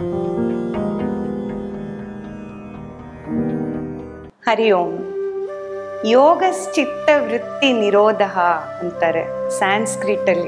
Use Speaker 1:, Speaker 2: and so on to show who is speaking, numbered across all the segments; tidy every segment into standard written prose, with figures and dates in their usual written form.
Speaker 1: ಹರಿ ಓಂ. ಯೋಗಶ್ಚಿತ್ತ ವೃತ್ತಿ ನಿರೋಧ ಅಂತಾರೆ ಸ್ಯಾನ್ಸ್ಕ್ರಿಟ್ ಅಲ್ಲಿ.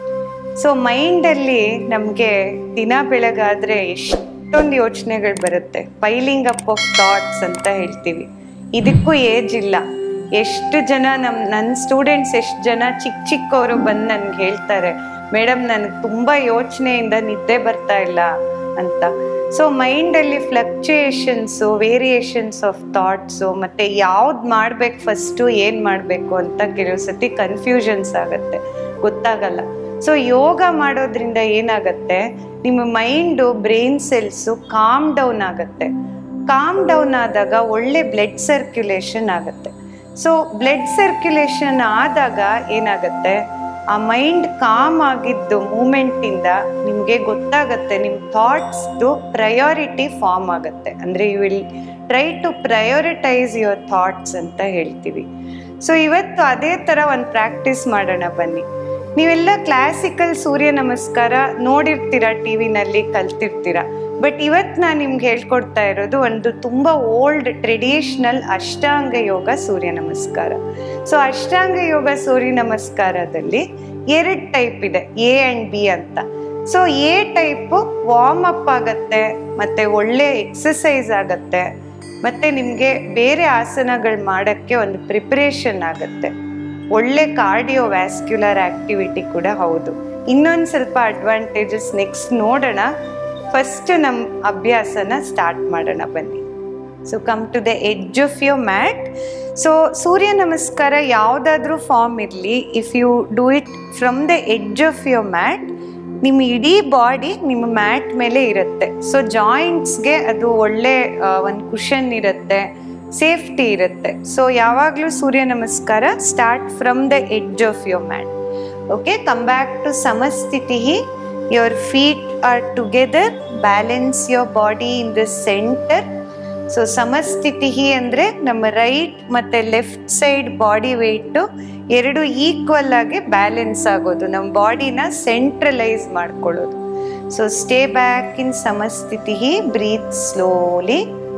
Speaker 1: ಸೊ ಮೈಂಡಲ್ಲಿ ನಮಗೆ ದಿನ ಬೆಳಗಾದ್ರೆ ಎಷ್ಟೊಂದು ಯೋಚನೆಗಳು ಬರುತ್ತೆ. ಪೈಲಿಂಗ್ ಅಪ್ ಆಫ್ ಥಾಟ್ಸ್ ಅಂತ ಹೇಳ್ತೀವಿ. ಇದಕ್ಕೂ ಏಜ್ ಇಲ್ಲ. ಎಷ್ಟು ಜನ ನನ್ನ ಸ್ಟೂಡೆಂಟ್ಸ್ ಎಷ್ಟು ಜನ ಚಿಕ್ಕವರು ಬಂದು ನನಗೆ ಹೇಳ್ತಾರೆ, ಮೇಡಮ್ ನನಗೆ ತುಂಬ ಯೋಚನೆಯಿಂದ ನಿದ್ದೆ ಬರ್ತಾ ಇಲ್ಲ ಅಂತ. ಸೊ ಮೈಂಡಲ್ಲಿ ಫ್ಲಕ್ಚುಯೇಷನ್ಸು, ವೇರಿಯೇಷನ್ಸ್ ಆಫ್ ಥಾಟ್ಸು, ಮತ್ತು ಯಾವ್ದು ಮಾಡಬೇಕು ಫಸ್ಟು, ಏನು ಮಾಡಬೇಕು ಅಂತ ಕೆಲವು ಸತಿ ಕನ್ಫ್ಯೂಷನ್ಸ್ ಆಗುತ್ತೆ, ಗೊತ್ತಾಗಲ್ಲ. ಸೊ ಯೋಗ ಮಾಡೋದ್ರಿಂದ ಏನಾಗುತ್ತೆ, ನಿಮ್ಮ mind, brain cells calm down ಆಗುತ್ತೆ. ಕಾಮ್ ಡೌನ್ ಆದಾಗ ಒಳ್ಳೆ ಬ್ಲಡ್ ಸರ್ಕ್ಯುಲೇಷನ್ ಆಗುತ್ತೆ. ಸೊ ಬ್ಲಡ್ ಸರ್ಕ್ಯುಲೇಷನ್ ಆದಾಗ ಏನಾಗುತ್ತೆ, ಆ ಮೈಂಡ್ ಕಾಮ್ ಆಗಿದ್ದು ಮೂಮೆಂಟಿಂದ ನಿಮಗೆ ಗೊತ್ತಾಗುತ್ತೆ, ನಿಮ್ಮ ಥಾಟ್ಸ್ದು ಪ್ರಯಾರಿಟಿ ಫಾರ್ಮ್ ಆಗುತ್ತೆ. ಅಂದರೆ you will try to prioritise your thoughts ಅಂತ ಹೇಳ್ತೀವಿ. ಸೊ ಇವತ್ತು ಅದೇ ಥರ ಒಂದು ಪ್ರಾಕ್ಟೀಸ್ ಮಾಡೋಣ ಬನ್ನಿ. ನೀವೆಲ್ಲ ಕ್ಲಾಸಿಕಲ್ ಸೂರ್ಯ ನಮಸ್ಕಾರ ನೋಡಿರ್ತೀರ, ಟಿ ವಿನಲ್ಲಿ ಕಲ್ತಿರ್ತೀರ. ಬಟ್ ಇವತ್ತು ನಾನು ನಿಮ್ಗೆ ಹೇಳ್ಕೊಡ್ತಾ ಇರೋದು ಒಂದು ತುಂಬ ಓಲ್ಡ್ ಟ್ರೆಡಿಷ್ನಲ್ ಅಷ್ಟಾಂಗ ಯೋಗ ಸೂರ್ಯ ನಮಸ್ಕಾರ. ಸೊ ಅಷ್ಟಾಂಗ ಯೋಗ ಸೂರ್ಯ ನಮಸ್ಕಾರದಲ್ಲಿ 2 ಟೈಪ್ ಇದೆ, ಎ ಆ್ಯಂಡ್ ಬಿ ಅಂತ. So A type warm up ಆಗುತ್ತೆ, ಮತ್ತು ಒಳ್ಳೆ ಎಕ್ಸಸೈಸ್ ಆಗುತ್ತೆ, ಮತ್ತು ನಿಮಗೆ ಬೇರೆ ಆಸನಗಳು ಮಾಡೋಕ್ಕೆ ಒಂದು ಪ್ರಿಪ್ರೇಷನ್ ಆಗುತ್ತೆ. ಒಳ್ಳೆ ಕಾರ್ಡಿಯೋವ್ಯಾಸ್ಕ್ಯುಲರ್ ಆ್ಯಕ್ಟಿವಿಟಿ ಕೂಡ ಹೌದು. ಇನ್ನೊಂದು ಸ್ವಲ್ಪ ಅಡ್ವಾಂಟೇಜಸ್ ನೆಕ್ಸ್ಟ್ ನೋಡೋಣ. ಫಸ್ಟ್ ನಮ್ಮ ಅಭ್ಯಾಸನ ಸ್ಟಾರ್ಟ್ ಮಾಡೋಣ ಬನ್ನಿ. So come to the edge of your mat. So Surya Namaskar ಯಾವುದಾದ್ರೂ ಫಾರ್ಮ್ ಇರಲಿ, if you do it from the edge of your mat, ನಿಮ್ಮ ಇಡೀ ಬಾಡಿ ನಿಮ್ಮ ಮ್ಯಾಟ್ ಮೇಲೆ ಇರುತ್ತೆ. ಸೊ ಜಾಯಿಂಟ್ಸ್ಗೆ ಅದು ಒಳ್ಳೆ ಒಂದು ಕುಷನ್ ಇರುತ್ತೆ, ಸೇಫ್ಟಿ ಇರುತ್ತೆ. ಸೊ ಯಾವಾಗಲೂ Surya Namaskar start from the edge of your mat. Okay, come back to Samasthiti. Your feet are together. Balance your body in the center. So Samasthiti ಅಂದರೆ ನಮ್ಮ ರೈಟ್ ಮತ್ತು ಲೆಫ್ಟ್ ಸೈಡ್ ಬಾಡಿ ವೆಯ್ಟು ಎರಡು ಈಕ್ವಲ್ ಆಗಿ balance ಆಗೋದು, ನಮ್ಮ ಬಾಡಿನ ಸೆಂಟ್ರಲೈಸ್ ಮಾಡ್ಕೊಳ್ಳೋದು. So stay back in Samasthiti. Breathe slowly.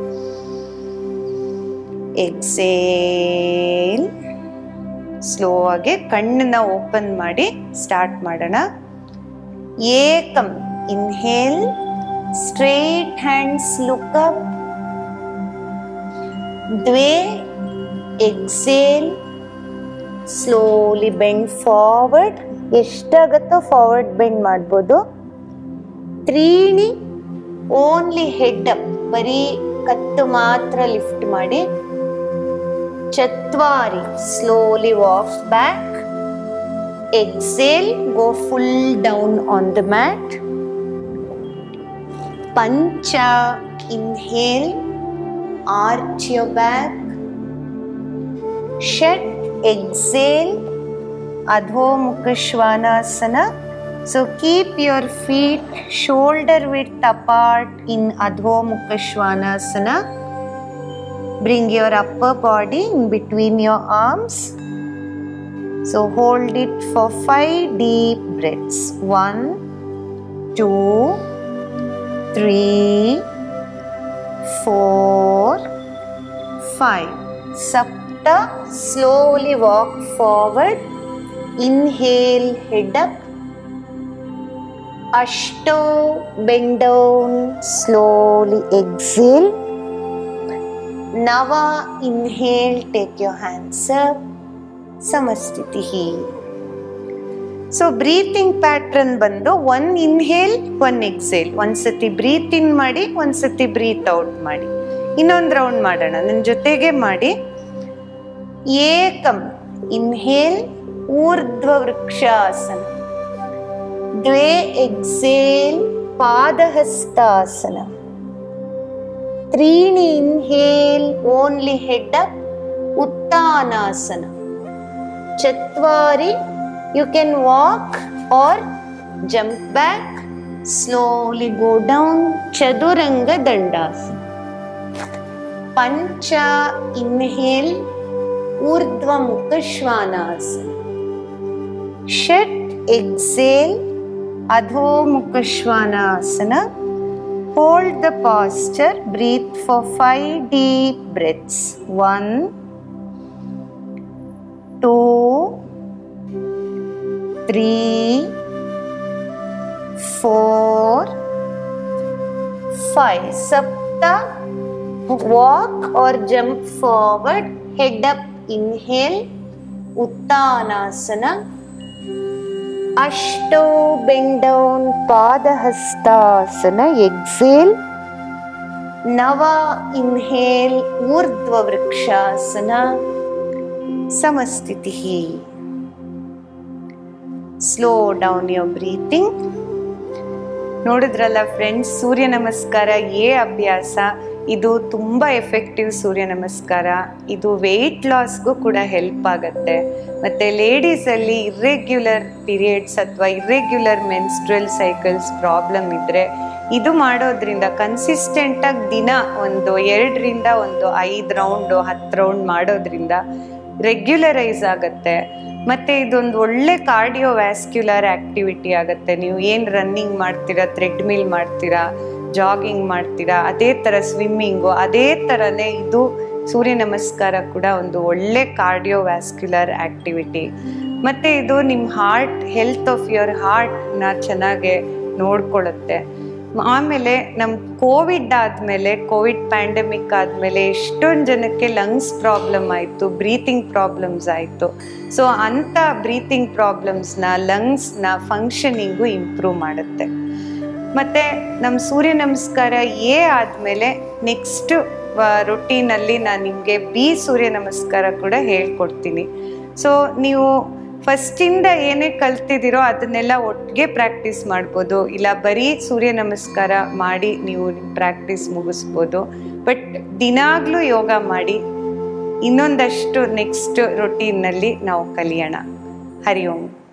Speaker 1: Exhale. Slow ಆಗಿ ಕಣ್ಣನ್ನ ಓಪನ್ ಮಾಡಿ ಸ್ಟಾರ್ಟ್ ಮಾಡೋಣ. ಏಕಂ. Inhale. Straight hands look up. Dve. Exhale. Slowly bend forward. ಎಷ್ಟಾಗುತ್ತೋ ಫಾರ್ವರ್ಡ್ ಬೆಂಡ್ ಮಾಡ್ಬೋದು. ತ್ರೀಣಿ. ಓನ್ಲಿ ಹೆಡ್ ಅಪ್, ಬರೀ ಕತ್ತು ಮಾತ್ರ ಲಿಫ್ಟ್ ಮಾಡಿ. ಚತ್ವಾರಿ. Slowly walk back. Exhale, go full down on the mat. Pancha. Inhale, arch your back. Shat. Exhale, Adho Mukha Svanasana. So keep your feet shoulder width apart in Adho Mukha Svanasana. Bring your upper body in between your arms. So hold it for 5 deep breaths. 1, 2, 3, 4, 5. Sapta. Slowly walk forward. Inhale, head up. Ashto. Bend down. Slowly exhale. Nava. Inhale, take your hands up. Samasthiti. So breathing pattern ಬಂದು 1 inhale 1 exhale. ಒಂದ್ಸತಿ breathe in ಮಾಡಿ, ಒಂದ್ಸತಿ breathe out ಮಾಡಿ. ಇನ್ನೊಂದು round ಮಾಡೋಣ, ನನ್ನ ಜೊತೆಗೆ ಮಾಡಿ. ಏಕಂ. ಇನ್ಹೇಲ್, ಊರ್ಧ್ವ ವೃಕ್ಷಾಸನ. ದ್ವೇ. ಎಕ್ಸೇಲ್, ಪಾದಹಸ್ತಾಸನ. ತ್ರೀಣಿ. Inhale, only head up, Uttanasana. Chatvari, you can walk or jump back. Slowly go down. Chaduranga Dandasana. Pancha. Inhale, Urdhva Mukha Svanasana. Shat. Exhale, Adho Mukha Svanasana. Hold the posture. Breathe for 5 deep breaths. 1, 2, 3, 4, 5. Sapta. Walk or jump forward. Head up. Inhale. Uttanasana. Ashto. Bend down. Padahastasana. Exhale. Nava. Inhale. Urdhva vrikshasana. Samastitihi. Slow down your breathing. ನೋಡಿದ್ರಲ್ಲ friends, Surya Namaskar ಅಭ್ಯಾಸ ಇದು ತುಂಬ effective ಸೂರ್ಯ ನಮಸ್ಕಾರ. ಇದು weight ಲಾಸ್ಗೂ ಕೂಡ help ಆಗುತ್ತೆ. ಮತ್ತು ಲೇಡೀಸಲ್ಲಿ ಇರ್ರೆಗ್ಯುಲರ್ ಪೀರಿಯಡ್ಸ್ ಅಥವಾ ಇರ್ರೆಗ್ಯುಲರ್ ಮೆನ್ಸ್ಟ್ರಲ್ ಸೈಕಲ್ಸ್ ಪ್ರಾಬ್ಲಮ್ ಇದ್ದರೆ ಇದು ಮಾಡೋದ್ರಿಂದ ಕನ್ಸಿಸ್ಟೆಂಟಾಗಿ ದಿನ ಒಂದು 2ರಿಂದ 5 ರೌಂಡು 10 ರೌಂಡ್ ಮಾಡೋದ್ರಿಂದ ರೆಗ್ಯುಲರೈಸ್ ಆಗುತ್ತೆ. ಮತ್ತು ಇದೊಂದು ಒಳ್ಳೆ ಕಾರ್ಡಿಯೋವ್ಯಾಸ್ಕ್ಯುಲರ್ ಆ್ಯಕ್ಟಿವಿಟಿ ಆಗುತ್ತೆ. ನೀವು ಏನು ರನ್ನಿಂಗ್ ಮಾಡ್ತೀರಾ, ಥ್ರೆಡ್ಮಿಲ್ ಮಾಡ್ತೀರಾ, ಜಾಗಿಂಗ್ ಮಾಡ್ತೀರಾ, ಅದೇ ಥರ ಸ್ವಿಮ್ಮಿಂಗು, ಅದೇ ಥರನೇ ಇದು ಸೂರ್ಯ ನಮಸ್ಕಾರ ಕೂಡ ಒಂದು ಒಳ್ಳೆ ಕಾರ್ಡಿಯೋವ್ಯಾಸ್ಕ್ಯುಲರ್ ಆ್ಯಕ್ಟಿವಿಟಿ. ಮತ್ತು ಇದು ನಿಮ್ಮ ಹೆಲ್ತ್ ಆಫ್ ಯುವರ್ ಹಾರ್ಟ್ನ ಚೆನ್ನಾಗೆ ನೋಡ್ಕೊಳ್ಳುತ್ತೆ. ಆಮೇಲೆ ನಮ್ಮ ಕೋವಿಡ್ ಪ್ಯಾಂಡಮಿಕ್ ಆದಮೇಲೆ ಎಷ್ಟೊಂದು ಜನಕ್ಕೆ ಲಂಗ್ಸ್ ಪ್ರಾಬ್ಲಮ್ ಆಯಿತು, ಬ್ರೀತಿಂಗ್ ಪ್ರಾಬ್ಲಮ್ಸ್ ಆಯಿತು. ಸೊ ಅಂಥ ಬ್ರೀತಿಂಗ್ ಪ್ರಾಬ್ಲಮ್ಸ್ನ, ಲಂಗ್ಸ್ನ ಫಂಕ್ಷನಿಂಗು ಇಂಪ್ರೂವ್ ಮಾಡುತ್ತೆ. ಮತ್ತು ನಮ್ಮ ಸೂರ್ಯ ನಮಸ್ಕಾರ ಆದಮೇಲೆ ನೆಕ್ಸ್ಟ್ ರೊಟೀನಲ್ಲಿ ನಾನು ನಿಮಗೆ ಸೂರ್ಯ ನಮಸ್ಕಾರ ಕೂಡ ಹೇಳ್ಕೊಡ್ತೀನಿ. ಸೊ ನೀವು ಫಸ್ಟಿಂದ ಏನೇ ಕಲ್ತಿದ್ದೀರೋ ಅದನ್ನೆಲ್ಲ ಒಟ್ಟಿಗೆ ಪ್ರಾಕ್ಟೀಸ್ ಮಾಡ್ಬೋದು, ಇಲ್ಲ ಬರೀ ಸೂರ್ಯ ನಮಸ್ಕಾರ ಮಾಡಿ ನೀವು ನಿಮ್ಮ ಪ್ರಾಕ್ಟೀಸ್ ಮುಗಿಸ್ಬೋದು. ಬಟ್ ದಿನಾಗಲೂ ಯೋಗ ಮಾಡಿ. ಇನ್ನೊಂದಷ್ಟು ನೆಕ್ಸ್ಟ್ ರೊಟೀನ್ನಲ್ಲಿ ನಾವು ಕಲಿಯೋಣ. ಹರಿ ಓಂ.